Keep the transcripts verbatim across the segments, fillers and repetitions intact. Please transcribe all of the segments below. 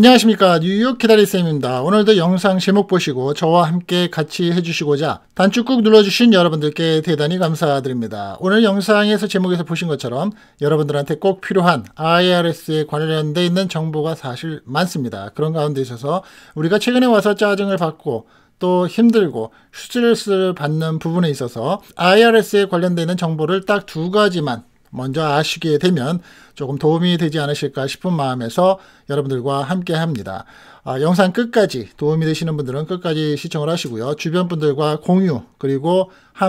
안녕하십니까, 뉴욕 기다리쌤입니다. 오늘도 영상 제목 보시고 저와 함께 같이 해주시고자 단추 꾹 눌러주신 여러분들께 대단히 감사드립니다. 오늘 영상에서 제목에서 보신 것처럼 여러분들한테 꼭 필요한 아이알에스에 관련되어 있는 정보가 사실 많습니다. 그런 가운데 있어서 우리가 최근에 와서 짜증을 받고 또 힘들고 스트레스를 받는 부분에 있어서 아이알에스에 관련되어 있는 정보를 딱 두 가지만 먼저 아시게 되면 조금 도움이 되지 않으실까 싶은 마음에서 여러분들과 함께 합니다. 아, 영상 끝까지 도움이 되시는 분들은 끝까지 시청을 하시고요. 주변 분들과 공유, 그리고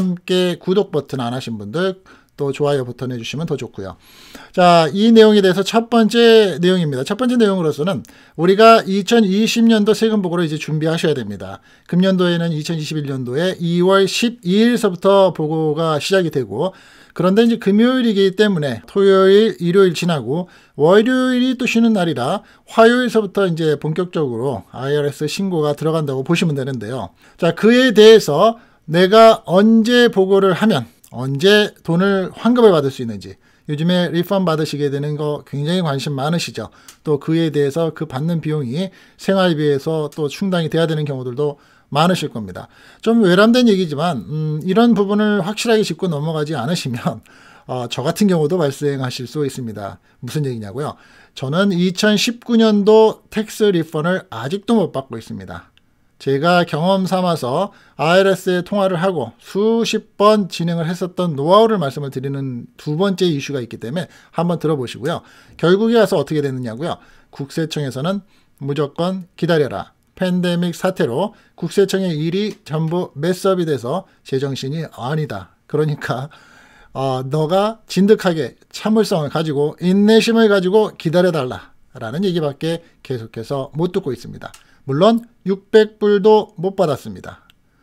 함께 구독 버튼 안 하신 분들 또 좋아요 버튼 해주시면 더 좋고요. 자, 이 내용에 대해서 첫 번째 내용입니다. 첫 번째 내용으로서는 우리가 이천이십 년도 세금 보고를 이제 준비하셔야 됩니다. 금년도에는 이천이십일 년도에 이월 십이일서부터 보고가 시작이 되고, 그런데 이제 금요일이기 때문에 토요일, 일요일 지나고 월요일이 또 쉬는 날이라 화요일서부터 이제 본격적으로 아이알에스 신고가 들어간다고 보시면 되는데요. 자, 그에 대해서 내가 언제 보고를 하면 언제 돈을 환급을 받을 수 있는지, 요즘에 리펀 받으시게 되는 거 굉장히 관심 많으시죠. 또 그에 대해서 그 받는 비용이 생활비에서 또 충당이 돼야 되는 경우들도 많으실 겁니다. 좀 외람된 얘기지만 음, 이런 부분을 확실하게 짚고 넘어가지 않으시면 어, 저 같은 경우도 발생하실 수 있습니다. 무슨 얘기냐고요? 저는 이천십구 년도 텍스 리펀을 아직도 못 받고 있습니다. 제가 경험 삼아서 아이알에스에 통화를 하고 수십 번 진행을 했었던 노하우를 말씀을 드리는 두 번째 이슈가 있기 때문에 한번 들어보시고요. 결국에 와서 어떻게 됐느냐고요? 국세청에서는 무조건 기다려라. 팬데믹 사태로 국세청의 일이 전부 메스업이 돼서 제정신이 아니다. 그러니까 어, 너가 진득하게 참을성을 가지고 인내심을 가지고 기다려달라 라는 얘기밖에 계속해서 못 듣고 있습니다. 물론 육백 불도 못 받았습니다.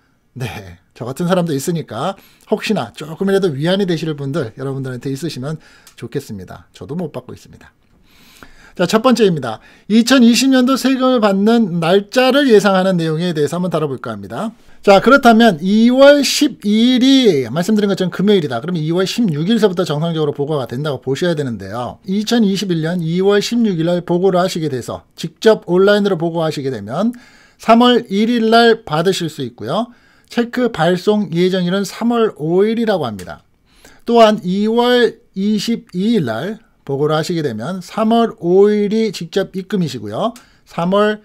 네, 저 같은 사람도 있으니까 혹시나 조금이라도 위안이 되실 분들 여러분들한테 있으시면 좋겠습니다. 저도 못 받고 있습니다. 자, 첫 번째입니다. 이천이십 년도 세금을 받는 날짜를 예상하는 내용에 대해서 한번 다뤄볼까 합니다. 자, 그렇다면 이월 십이일이 말씀드린 것처럼 금요일이다. 그러면 이월 십육일서부터 정상적으로 보고가 된다고 보셔야 되는데요. 이천이십일 년 이월 십육일 날 보고를 하시게 돼서 직접 온라인으로 보고하시게 되면 삼월 일일 날 받으실 수 있고요. 체크 발송 예정일은 삼월 오일이라고 합니다. 또한 이월 이십이일 날 보고를 하시게 되면 삼월 오일이 직접 입금이시고요. 삼월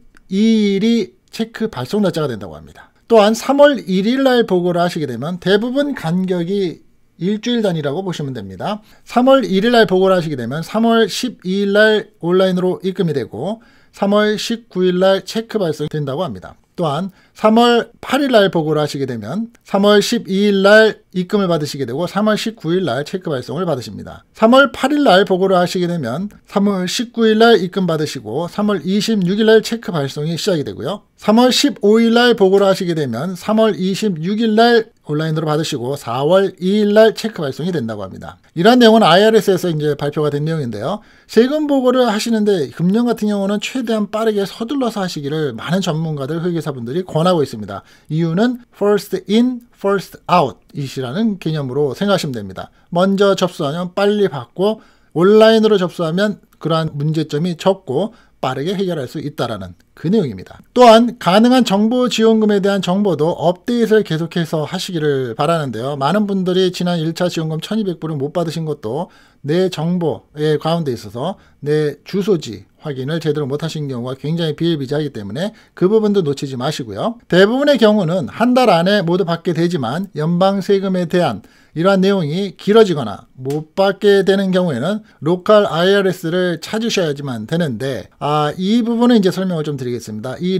십이일이 체크 발송 날짜가 된다고 합니다. 또한 삼월 일일 날 보고를 하시게 되면 대부분 간격이 일주일 단위라고 보시면 됩니다. 삼월 일일 날 보고를 하시게 되면 삼월 십이일 날 온라인으로 입금이 되고 삼월 십구일 날 체크 발송이 된다고 합니다. 또한 삼월 팔일 날 보고를 하시게 되면 삼월 십이일 날 입금을 받으시게 되고 삼월 십구일 날 체크 발송을 받으십니다. 삼월 팔일 날 보고를 하시게 되면 삼월 십구일 날 입금 받으시고 삼월 이십육일 날 체크 발송이 시작이 되고요. 삼월 십오일 날 보고를 하시게 되면 삼월 이십육일 날 온라인으로 받으시고 사월 이일 날 체크 발송이 된다고 합니다. 이러한 내용은 아이알에스에서 이제 발표가 된 내용인데요. 세금 보고를 하시는데 금년 같은 경우는 최대한 빠르게 서둘러서 하시기를 많은 전문가들, 회계사분들이 권하고 있습니다. 이유는 first in, first out 이시라는 개념으로 생각하시면 됩니다. 먼저 접수하면 빨리 받고 온라인으로 접수하면 그러한 문제점이 적고 빠르게 해결할 수 있다는 그 내용입니다. 또한 가능한 정보 지원금에 대한 정보도 업데이트를 계속해서 하시기를 바라는데요. 많은 분들이 지난 일 차 지원금 천이백 불을 못 받으신 것도 내 정보의 가운데 있어서 내 주소지 확인을 제대로 못 하신 경우가 굉장히 비일비재하기 때문에 그 부분도 놓치지 마시고요. 대부분의 경우는 한 달 안에 모두 받게 되지만 연방 세금에 대한 이러한 내용이 길어지거나 못 받게 되는 경우에는 로컬 아이알에스를 찾으셔야지만 되는데, 아, 이 부분은 이제 설명을 좀 드리겠습니다. 이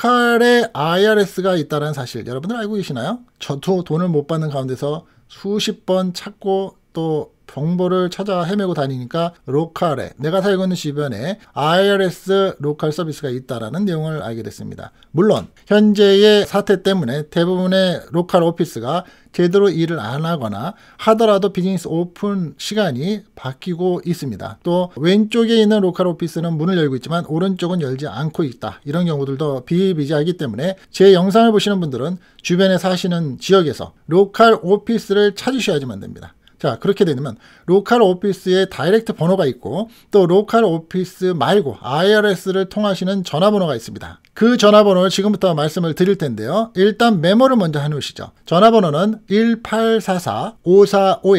로컬에 아이알에스가 있다는 사실 여러분들 알고 계시나요? 저도 돈을 못 받는 가운데서 수십 번 찾고 또 정보를 찾아 헤매고 다니니까 로컬에, 내가 살고 있는 주변에 아이알에스 로컬 서비스가 있다라는 내용을 알게 됐습니다. 물론 현재의 사태 때문에 대부분의 로컬 오피스가 제대로 일을 안 하거나 하더라도 비즈니스 오픈 시간이 바뀌고 있습니다. 또 왼쪽에 있는 로컬 오피스는 문을 열고 있지만 오른쪽은 열지 않고 있다. 이런 경우들도 비일비재하기 때문에 제 영상을 보시는 분들은 주변에 사시는 지역에서 로컬 오피스를 찾으셔야지만 됩니다. 자, 그렇게 되면 로컬 오피스에 다이렉트 번호가 있고 또 로컬 오피스 말고 아이알에스를 통하시는 전화번호가 있습니다. 그 전화번호를 지금부터 말씀을 드릴 텐데요. 일단 메모를 먼저 해놓으시죠. 전화번호는 일팔사사 오사오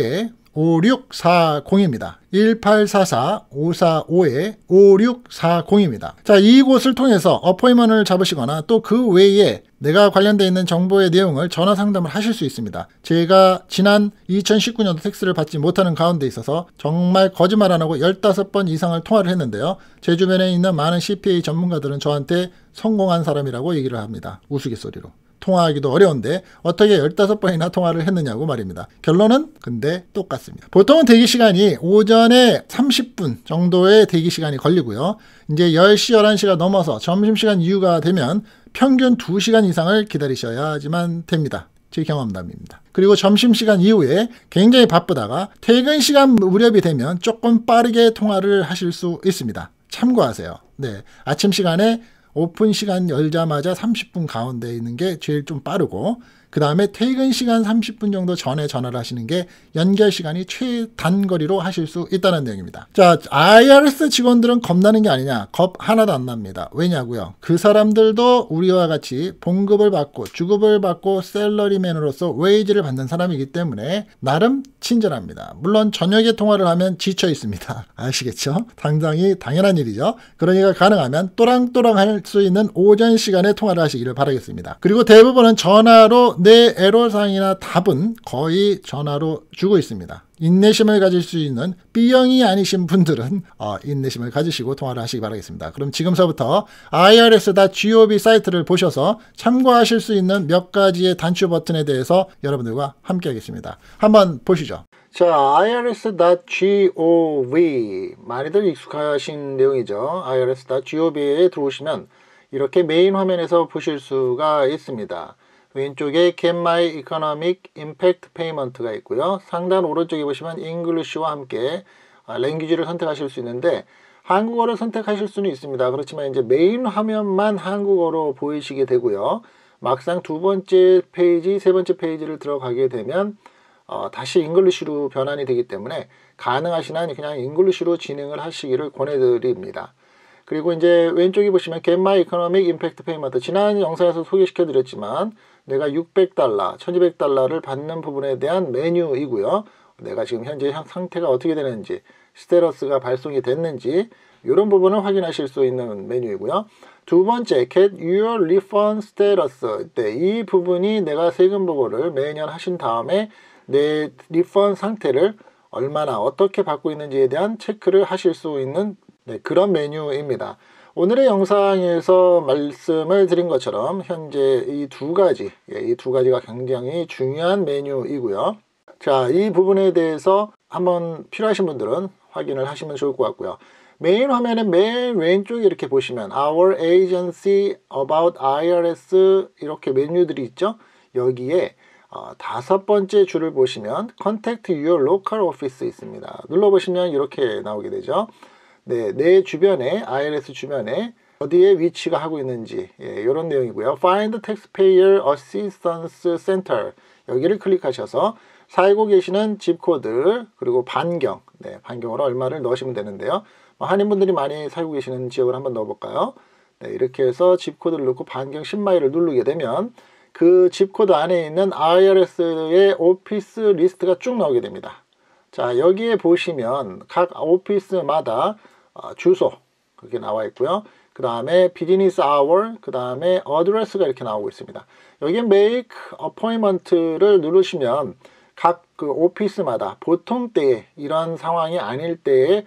오육사공입니다. 일팔사사 오사오 오육사공입니다. 자, 이곳을 통해서 어포인먼트를 잡으시거나 또 그 외에 내가 관련되어 있는 정보의 내용을 전화 상담을 하실 수 있습니다. 제가 지난 이천십구 년도 텍스를 받지 못하는 가운데 있어서 정말 거짓말 안 하고 십오 번 이상을 통화를 했는데요. 제 주변에 있는 많은 씨피에이 전문가들은 저한테 성공한 사람이라고 얘기를 합니다. 우스갯소리로. 통화하기도 어려운데 어떻게 십오 번이나 통화를 했느냐고 말입니다. 결론은 근데 똑같습니다. 보통은 대기시간이 오전에 삼십 분 정도의 대기시간이 걸리고요. 이제 열 시, 열한 시가 넘어서 점심시간 이후가 되면 평균 두 시간 이상을 기다리셔야지만 됩니다. 제 경험담입니다. 그리고 점심시간 이후에 굉장히 바쁘다가 퇴근 시간 무렵이 되면 조금 빠르게 통화를 하실 수 있습니다. 참고하세요. 네, 아침 시간에 오픈 시간 열자마자 삼십 분 가운데 있는 게 제일 좀 빠르고 그 다음에 퇴근 시간 삼십 분 정도 전에 전화를 하시는 게 연결 시간이 최단거리로 하실 수 있다는 내용입니다. 자, 아이알에스 직원들은 겁나는 게 아니냐? 겁 하나도 안 납니다. 왜냐고요? 그 사람들도 우리와 같이 봉급을 받고 주급을 받고 셀러리맨으로서 웨이지를 받는 사람이기 때문에 나름 친절합니다. 물론 저녁에 통화를 하면 지쳐 있습니다. 아시겠죠? 당장이 당연한 일이죠. 그러니까 가능하면 또랑또랑 할 수 있는 오전 시간에 통화를 하시기를 바라겠습니다. 그리고 대부분은 전화로 내 애로사항이나 답은 거의 전화로 주고 있습니다. 인내심을 가질 수 있는 B형이 아니신 분들은 어, 인내심을 가지시고 통화를 하시기 바라겠습니다. 그럼 지금서부터 아이알에스 닷 지오비 사이트를 보셔서 참고하실 수 있는 몇 가지의 단추 버튼에 대해서 여러분들과 함께 하겠습니다. 한번 보시죠. 자, 아이알에스 닷 지오비 많이들 익숙하신 내용이죠. 아이알에스 닷 지오비에 들어오시면 이렇게 메인 화면에서 보실 수가 있습니다. 왼쪽에 Get My Economic Impact Payment가 있고요. 상단 오른쪽에 보시면 English와 함께 랭귀지를 선택하실 수 있는데 한국어를 선택하실 수는 있습니다. 그렇지만 이제 메인 화면만 한국어로 보이시게 되고요. 막상 두 번째 페이지, 세 번째 페이지를 들어가게 되면 어, 다시 잉글리시로 변환이 되기 때문에 가능하시면 그냥 잉글리시로 진행을 하시기를 권해드립니다. 그리고 이제 왼쪽에 보시면 Get My Economic Impact Payment, 지난 영상에서 소개시켜 드렸지만 내가 육백 달러, 천이백 달러를 받는 부분에 대한 메뉴이고요. 내가 지금 현재 상태가 어떻게 되는지, 스테러스가 발송이 됐는지 이런 부분을 확인하실 수 있는 메뉴이고요. 두 번째, Get Your Refund Status. 네, 이 부분이 내가 세금 보고를 매년 하신 다음에 내 리펀 상태를 얼마나 어떻게 받고 있는지에 대한 체크를 하실 수 있는 네, 그런 메뉴입니다. 오늘의 영상에서 말씀을 드린 것처럼 현재 이 두 가지, 이 두 가지가 굉장히 중요한 메뉴이고요. 자, 이 부분에 대해서 한번 필요하신 분들은 확인을 하시면 좋을 것 같고요. 메인 화면의 맨 왼쪽에 이렇게 보시면 Our Agency, About 아이알에스 이렇게 메뉴들이 있죠. 여기에 어, 다섯 번째 줄을 보시면 Contact Your Local Office 있습니다. 눌러보시면 이렇게 나오게 되죠. 네, 내 주변에, 아이알에스 주변에 어디에 위치가 하고 있는지 예, 이런 내용이고요. Find Taxpayer Assistance Center 여기를 클릭하셔서 살고 계시는 집코드 그리고 반경, 네, 반경으로 얼마를 넣으시면 되는데요. 한인분들이 많이 살고 계시는 지역을 한번 넣어볼까요? 네, 이렇게 해서 집코드를 넣고 반경 십 마일을 누르게 되면 그 집코드 안에 있는 아이알에스의 오피스 리스트가 쭉 나오게 됩니다. 자, 여기에 보시면 각 오피스마다 어, 주소 그게 나와 있고요. 그 다음에 비즈니스 아워, 그 다음에 어드레스가 이렇게 나오고 있습니다. 여기에 Make Appointment를 누르시면 각 그 오피스마다 보통 때에 이런 상황이 아닐 때에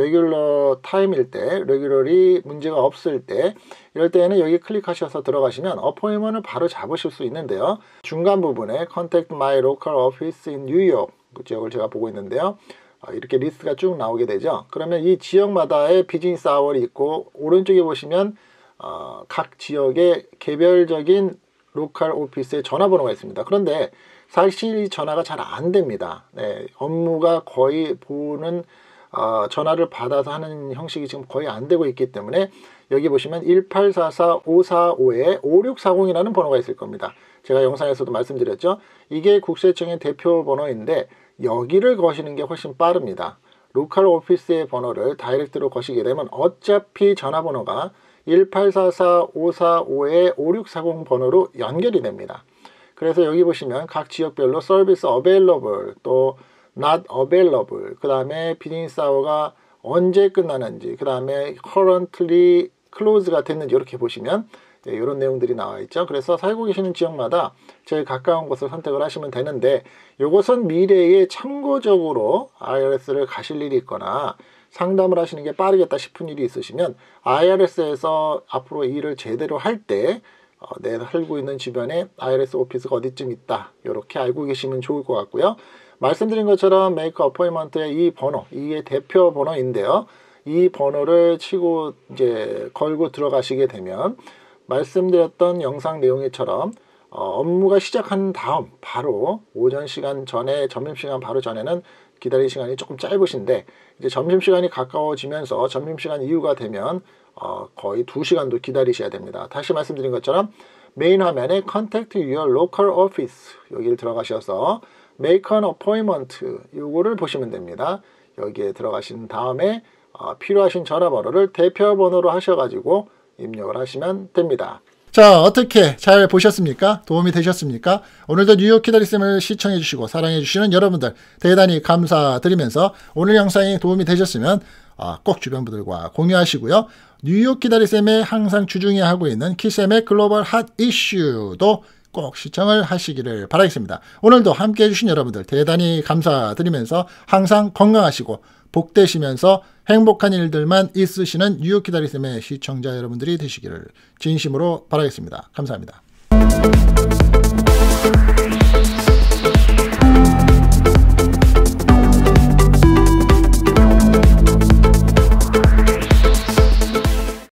레귤러 타임일 때, 레귤러리 문제가 없을 때 이럴 때에는 여기 클릭하셔서 들어가시면 어포인먼트를 바로 잡으실 수 있는데요. 중간 부분에 Contact My Local Office in New York 그 지역을 제가 보고 있는데요. 이렇게 리스트가 쭉 나오게 되죠. 그러면 이 지역마다의 비즈니스 아워이 있고 오른쪽에 보시면 어, 각 지역의 개별적인 로컬 오피스의 전화번호가 있습니다. 그런데 사실 이 전화가 잘 안 됩니다. 네, 업무가 거의 보는 어, 전화를 받아서 하는 형식이 지금 거의 안 되고 있기 때문에 여기 보시면 일팔사사 오사오 오육사공이라는 번호가 있을 겁니다. 제가 영상에서도 말씀드렸죠. 이게 국세청의 대표 번호인데 여기를 거시는 게 훨씬 빠릅니다. 로컬 오피스의 번호를 다이렉트로 거시게 되면 어차피 전화번호가 일팔사사 오사오 오육사공 번호로 연결이 됩니다. 그래서 여기 보시면 각 지역별로 서비스 available 또 not available, 그 다음에 비즈니스 아워가 언제 끝나는지, 그 다음에 currently close가 됐는지 이렇게 보시면 네, 이런 내용들이 나와 있죠. 그래서 살고 계시는 지역마다 제일 가까운 곳을 선택을 하시면 되는데, 이것은 미래에 참고적으로 아이알에스를 가실 일이 있거나 상담을 하시는 게 빠르겠다 싶은 일이 있으시면 아이알에스에서 앞으로 일을 제대로 할 때 어, 내가 살고 있는 주변에 아이알에스 오피스가 어디쯤 있다, 이렇게 알고 계시면 좋을 것 같고요. 말씀드린 것처럼 메이크 어포인먼트의 이 번호, 이게 대표 번호인데요. 이 번호를 치고 이제 걸고 들어가시게 되면 말씀드렸던 영상 내용처럼 어, 업무가 시작한 다음 바로 오전 시간 전에, 점심시간 바로 전에는 기다릴 시간이 조금 짧으신데, 이제 점심시간이 가까워지면서 점심시간 이후가 되면 어, 거의 두 시간도 기다리셔야 됩니다. 다시 말씀드린 것처럼 메인 화면에 Contact Your Local Office 여기를 들어가셔서 Make an Appointment 요거를 보시면 됩니다. 여기에 들어가신 다음에 어, 필요하신 전화번호를 대표번호로 하셔가지고 입력을 하시면 됩니다. 자, 어떻게 잘 보셨습니까? 도움이 되셨습니까? 오늘도 뉴욕 키다리쌤을 시청해 주시고 사랑해 주시는 여러분들 대단히 감사드리면서 오늘 영상이 도움이 되셨으면 꼭 주변 분들과 공유하시고요. 뉴욕 키다리쌤의 항상 주중에 하고 있는 키쌤의 글로벌 핫 이슈도 꼭 시청을 하시기를 바라겠습니다. 오늘도 함께 해주신 여러분들 대단히 감사드리면서 항상 건강하시고 복되시면서 행복한 일들만 있으시는 뉴욕 키다리쌤의 시청자 여러분들이 되시기를 진심으로 바라겠습니다. 감사합니다.